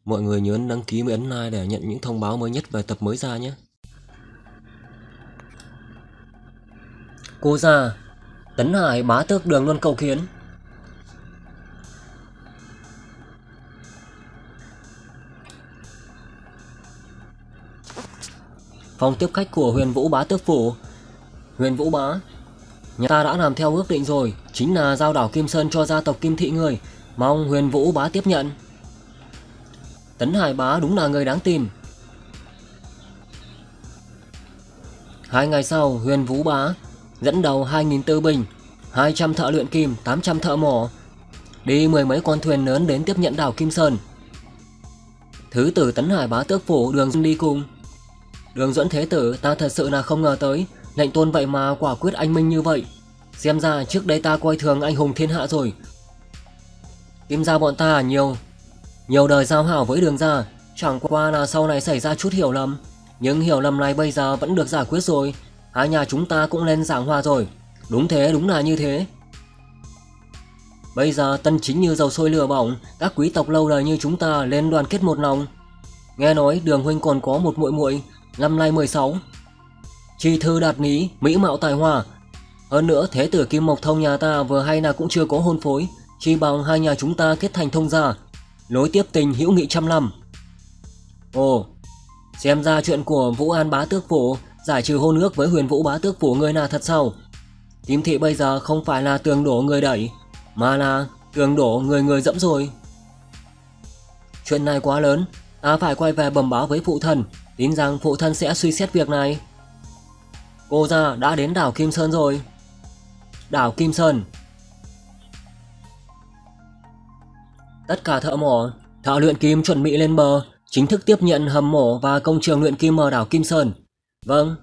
Mọi người nhớ đăng ký và ấn like để nhận những thông báo mới nhất về tập mới ra nhé. Cô già, Tấn Hải bá tước Đường Luân cầu kiến. Phòng tiếp khách của Huyền Vũ bá tước phủ. Huyền Vũ bá, nhà ta đã làm theo ước định rồi, chính là giao đảo Kim Sơn cho gia tộc Kim Thị người, mong Huyền Vũ bá tiếp nhận. Tấn Hải bá đúng là người đáng tin. 2 ngày sau, Huyền Vũ bá dẫn đầu 2.000 tư binh, 200 thợ luyện kim, 800 thợ mỏ, đi 10 mấy con thuyền lớn đến tiếp nhận đảo Kim Sơn. Thứ tử Tấn Hải bá tước phủ Đường Duẫn đi cùng. Đường Duẫn thế tử, ta thật sự là không ngờ tới, lệnh tôn vậy mà quả quyết anh minh như vậy. Xem ra trước đây ta coi thường anh hùng thiên hạ rồi. Kim gia bọn ta nhiều đời giao hảo với Đường gia, chẳng qua là sau này xảy ra chút hiểu lầm, nhưng hiểu lầm này bây giờ vẫn được giải quyết rồi. Hai nhà chúng ta cũng lên giảng hòa rồi. Đúng thế, đúng là như thế. Bây giờ tân chính như dầu sôi lửa bỏng, các quý tộc lâu đời như chúng ta lên đoàn kết một lòng. Nghe nói Đường huynh còn có một muội muội, năm nay 16, chi thư đạt lý, mỹ mạo tài hoa. Hơn nữa thế tử Kim Mộc Thông nhà ta vừa hay là cũng chưa có hôn phối, chi bằng hai nhà chúng ta kết thành thông gia, nối tiếp tình hữu nghị trăm năm. Ồ, xem ra chuyện của Vũ An bá tước phủ giải trừ hôn ước với Huyền Vũ bá tước phủ người là thật sao? Kim Thị bây giờ không phải là tường đổ người đẩy, mà là tường đổ người dẫm rồi. Chuyện này quá lớn, ta phải quay về bẩm báo với phụ thân, tin rằng phụ thân sẽ suy xét việc này. Cô gia đã đến đảo Kim Sơn rồi. Đảo Kim Sơn. Tất cả thợ mỏ, thợ luyện kim chuẩn bị lên bờ, chính thức tiếp nhận hầm mỏ và công trường luyện kim ở đảo Kim Sơn. Vâng.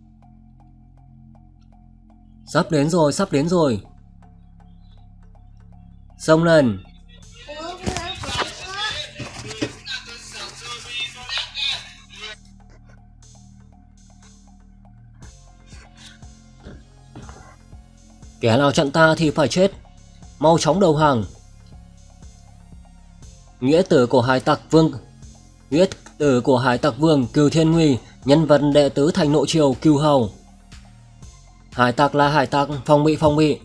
Sắp đến rồi, sắp đến rồi. Xông lên. Kẻ nào chặn ta thì phải chết, mau chóng đầu hàng. Nghĩa tử của Hải Tặc Vương Cừu Thiên Nguy, nhân vật đệ tứ thành nội triều Cừu Hầu. Hải tặc là hải tặc, phòng bị.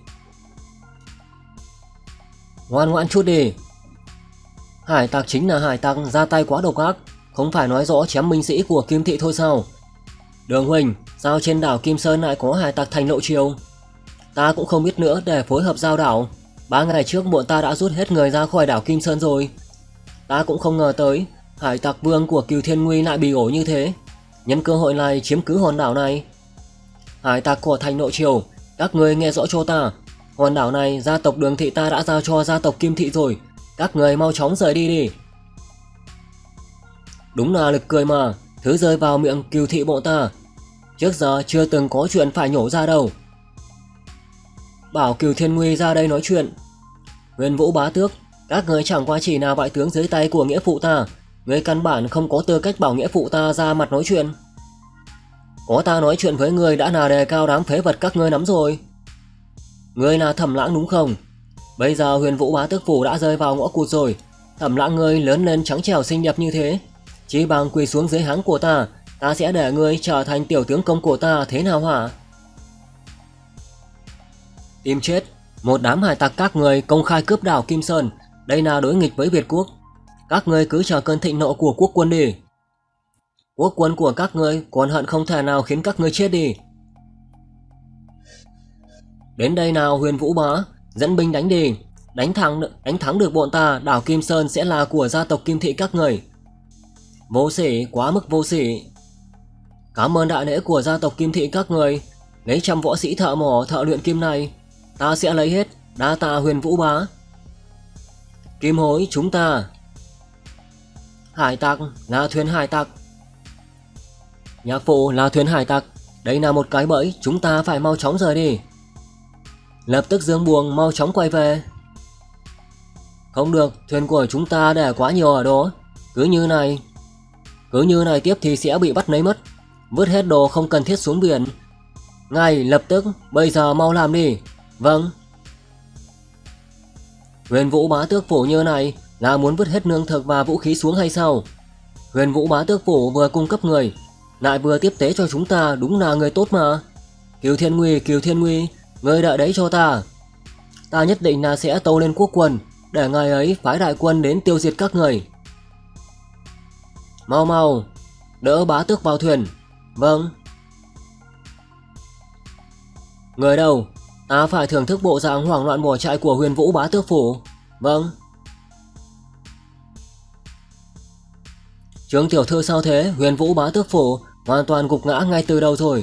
Ngoan ngoãn chút đi. Hải tặc chính là hải tặc, ra tay quá độc ác, không phải nói rõ chém binh sĩ của Kim Thị thôi sao? Đường huynh, sao trên đảo Kim Sơn lại có hải tặc thành nội triều? Ta cũng không biết nữa để phối hợp giao đảo. 3 ngày trước bọn ta đã rút hết người ra khỏi đảo Kim Sơn rồi. Ta cũng không ngờ tới Hải tặc vương của Cừu Thiên Nguy lại bị ổ như thế, nhân cơ hội này chiếm cứ hòn đảo này. Hải tặc của thành nội triều, các người nghe rõ cho ta, hòn đảo này gia tộc Đường Thị ta đã giao cho gia tộc Kim Thị rồi, các người mau chóng rời đi đi. Đúng là lực cười mà, thứ rơi vào miệng Cừu Thị bọn ta, trước giờ chưa từng có chuyện phải nhổ ra đâu. Bảo Cừu Thiên Nguy ra đây nói chuyện. Huyền Vũ bá tước, các người chẳng qua chỉ là bại tướng dưới tay của nghĩa phụ ta, người căn bản không có tư cách bảo nghĩa phụ ta ra mặt nói chuyện. Có ta nói chuyện với người đã là đề cao đám phế vật các ngươi lắm rồi. Ngươi là Thẩm Lãng đúng không? Bây giờ Huyền Vũ bá tước phủ đã rơi vào ngõ cụt rồi. Thẩm Lãng ngươi lớn lên trắng trẻo xinh đẹp như thế, chỉ bằng quỳ xuống dưới háng của ta, ta sẽ để ngươi trở thành tiểu tướng công của ta, thế nào hả? Tìm chết, một đám hải tặc các người công khai cướp đảo Kim Sơn, đây là đối nghịch với Việt quốc. Các ngươi cứ chờ cơn thịnh nộ của quốc quân đi. Quốc quân của các ngươi còn hận không thể nào khiến các ngươi chết đi. Đến đây nào Huyền Vũ bá, dẫn binh đánh đi, đánh thắng được bọn ta, đảo Kim Sơn sẽ là của gia tộc Kim Thị các người. Vô sỉ, quá mức vô sỉ. Cảm ơn đại lễ của gia tộc Kim Thị các người, lấy 100 võ sĩ thợ mỏ thợ luyện kim này, ta sẽ lấy hết, đa tạ Huyền Vũ bá. Kim hối chúng ta. Hải tặc là thuyền hải tặc. Nhạc phụ là thuyền hải tặc, đây là một cái bẫy, chúng ta phải mau chóng rời đi. Lập tức dương buồng, mau chóng quay về. Không được, thuyền của chúng ta để quá nhiều ở đó, cứ như này tiếp thì sẽ bị bắt lấy mất. Vứt hết đồ không cần thiết xuống biển. Ngay lập tức, bây giờ mau làm đi. Vâng. Huyền Vũ bá tước phủ như này, Là muốn vứt hết lương thực và vũ khí xuống hay sao? Huyền Vũ Bá Tước Phủ vừa cung cấp người, lại vừa tiếp tế cho chúng ta, đúng là người tốt mà. Kiều Thiên Nguy, ngươi đợi đấy cho ta. Ta nhất định là sẽ tâu lên quốc quân, để ngài ấy phái đại quân đến tiêu diệt các người. Mau mau, đỡ Bá Tước vào thuyền. Vâng. Người đâu? Ta phải thưởng thức bộ dạng hoảng loạn bỏ chạy của Huyền Vũ Bá Tước Phủ. Vâng. Trương tiểu thư sao thế? Huyền Vũ Bá Tước Phủ hoàn toàn gục ngã ngay từ đầu rồi.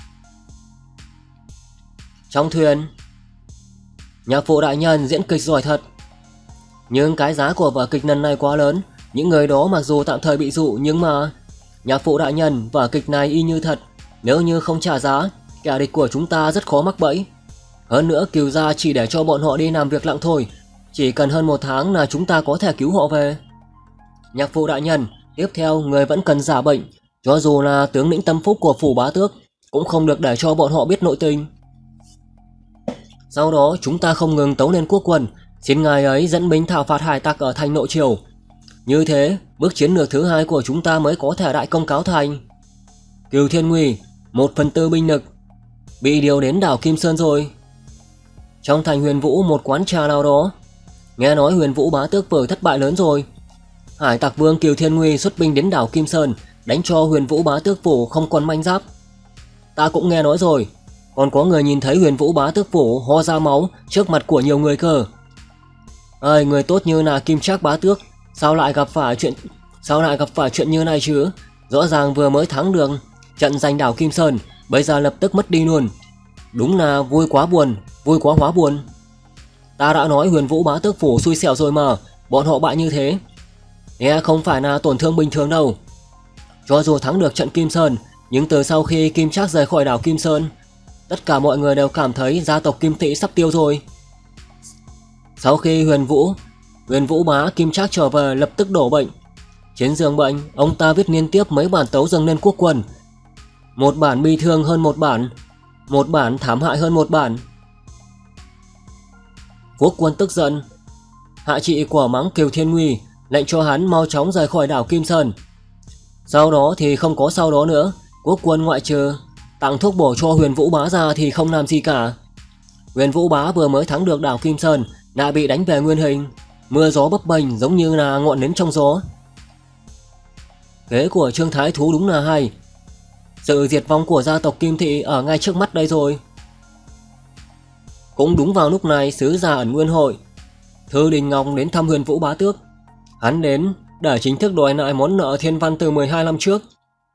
Trong thuyền, nhạc phụ đại nhân diễn kịch giỏi thật. Nhưng cái giá của vở kịch lần này quá lớn. Những người đó mặc dù tạm thời bị dụ, nhưng mà nhạc phụ đại nhân, vở kịch này y như thật. Nếu như không trả giá, kẻ địch của chúng ta rất khó mắc bẫy. Hơn nữa Kiều gia chỉ để cho bọn họ đi làm việc lặng thôi. Chỉ cần hơn 1 tháng là chúng ta có thể cứu họ về. Nhạc phụ đại nhân, tiếp theo người vẫn cần giả bệnh. Cho dù là tướng lĩnh tâm phúc của phủ Bá Tước, cũng không được để cho bọn họ biết nội tình. Sau đó chúng ta không ngừng tấu lên quốc quân, xin ngài ấy dẫn binh thảo phạt hải tặc ở thành Nội Triều. Như thế, bước chiến lược thứ 2 của chúng ta mới có thể đại công cáo thành. Kiều Thiên Nguy, 1/4 binh lực bị điều đến đảo Kim Sơn rồi. Trong thành Huyền Vũ một quán trà nào đó, nghe nói Huyền Vũ Bá Tước vừa thất bại lớn rồi. Hải tặc vương Kiều Thiên Nguy xuất binh đến đảo Kim Sơn, đánh cho Huyền Vũ Bá Tước Phủ không còn manh giáp. Ta cũng nghe nói rồi, còn có người nhìn thấy Huyền Vũ Bá Tước Phủ ho ra máu trước mặt của nhiều người cơ. Ơi, người tốt như là Kim Trác Bá Tước, sao lại gặp phải chuyện như này chứ? Rõ ràng vừa mới thắng được trận giành đảo Kim Sơn, bây giờ lập tức mất đi luôn. Đúng là vui quá hóa buồn. Ta đã nói Huyền Vũ Bá Tước Phủ xui xẻo rồi mà, bọn họ bại như thế. Nghe không phải là tổn thương bình thường đâu. Cho dù thắng được trận Kim Sơn, nhưng từ sau khi Kim Trác rời khỏi đảo Kim Sơn, tất cả mọi người đều cảm thấy gia tộc Kim Tỵ sắp tiêu rồi. Sau khi Huyền Vũ Bá Kim Trác trở về lập tức đổ bệnh. Trên giường bệnh, ông ta viết liên tiếp mấy bản tấu dâng lên quốc quân. Một bản bi thương hơn một bản thảm hại hơn một bản. Quốc quân tức giận, hạ trị quả mắng Kiều Thiên Nguy, lệnh cho hắn mau chóng rời khỏi đảo Kim Sơn. Sau đó thì không có sau đó nữa. Quốc quân ngoại trừ tặng thuốc bổ cho Huyền Vũ Bá ra thì không làm gì cả. Huyền Vũ Bá vừa mới thắng được đảo Kim Sơn đã bị đánh về nguyên hình, mưa gió bấp bênh giống như là ngọn nến trong gió. Kế của Trương Thái Thú đúng là hay. Sự diệt vong của gia tộc Kim Thị ở ngay trước mắt đây rồi. Cũng đúng vào lúc này, sứ giả ẩn Nguyên Hội Thư Đình Ngọc đến thăm Huyền Vũ Bá Tước. Hắn đến để chính thức đòi lại món nợ thiên văn từ 12 năm trước.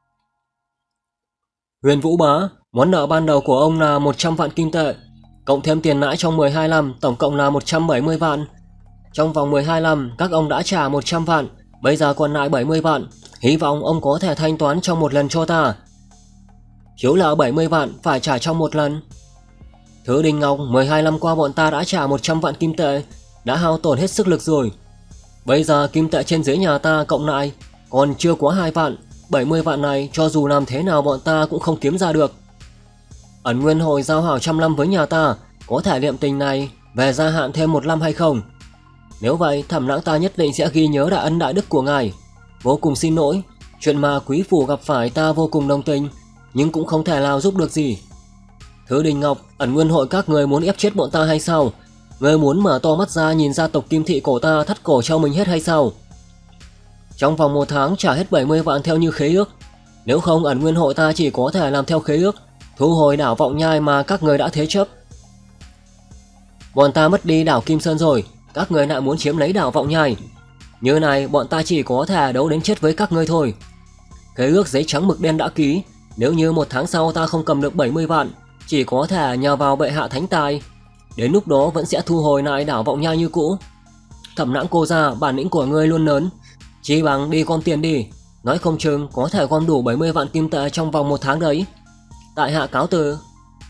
Huyền Vũ Bá, món nợ ban đầu của ông là 100 vạn kim tệ, cộng thêm tiền lãi trong 12 năm, tổng cộng là 170 vạn. Trong vòng 12 năm, các ông đã trả 100 vạn, bây giờ còn lại 70 vạn. Hy vọng ông có thể thanh toán trong một lần cho ta. Thiếu nợ 70 vạn phải trả trong một lần. Thư Đình Ngọc, 12 năm qua bọn ta đã trả 100 vạn kim tệ, đã hao tổn hết sức lực rồi. Bây giờ kim tệ trên dưới nhà ta cộng lại còn chưa quá 2 vạn, 70 vạn này cho dù làm thế nào bọn ta cũng không kiếm ra được. Ẩn Nguyên Hội giao hảo trăm năm với nhà ta, có thể niệm tình này về gia hạn thêm 1 năm hay không? Nếu vậy, Thẩm Lãng ta nhất định sẽ ghi nhớ đại ân đại đức của ngài. Vô cùng xin lỗi, chuyện mà quý phủ gặp phải ta vô cùng đồng tình, nhưng cũng không thể nào giúp được gì. Thư Đình Ngọc, Ẩn Nguyên Hội các người muốn ép chết bọn ta hay sao? Người muốn mở to mắt ra nhìn gia tộc Kim Thị cổ ta thắt cổ cho mình hết hay sao? Trong vòng 1 tháng trả hết 70 vạn theo như khế ước. Nếu không, Ẩn Nguyên Hội ta chỉ có thể làm theo khế ước, thu hồi đảo Vọng Nhai mà các người đã thế chấp. Bọn ta mất đi đảo Kim Sơn rồi, các người lại muốn chiếm lấy đảo Vọng Nhai. Như này bọn ta chỉ có thể đấu đến chết với các ngươi thôi. Khế ước giấy trắng mực đen đã ký, nếu như 1 tháng sau ta không cầm được 70 vạn, chỉ có thể nhờ vào bệ hạ thánh tài. Đến lúc đó vẫn sẽ thu hồi lại đảo Vọng Nhai như cũ. Thẩm Lãng cô ra, bản lĩnh của ngươi luôn lớn, chỉ bằng đi gom tiền đi, nói không chừng có thể gom đủ 70 vạn kim tệ trong vòng 1 tháng đấy. Tại hạ cáo từ.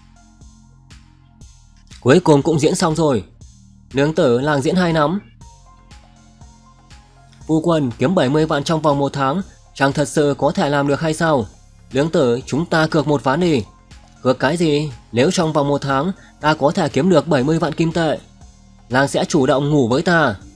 Cuối cùng cũng diễn xong rồi. Nương tử làng diễn hay lắm. Phu quân kiếm 70 vạn trong vòng 1 tháng, chẳng thật sự có thể làm được hay sao? Nương tử, chúng ta cược một ván đi. Cược cái gì? Nếu trong vòng 1 tháng ta có thể kiếm được 70 vạn kim tệ, làng sẽ chủ động ngủ với ta.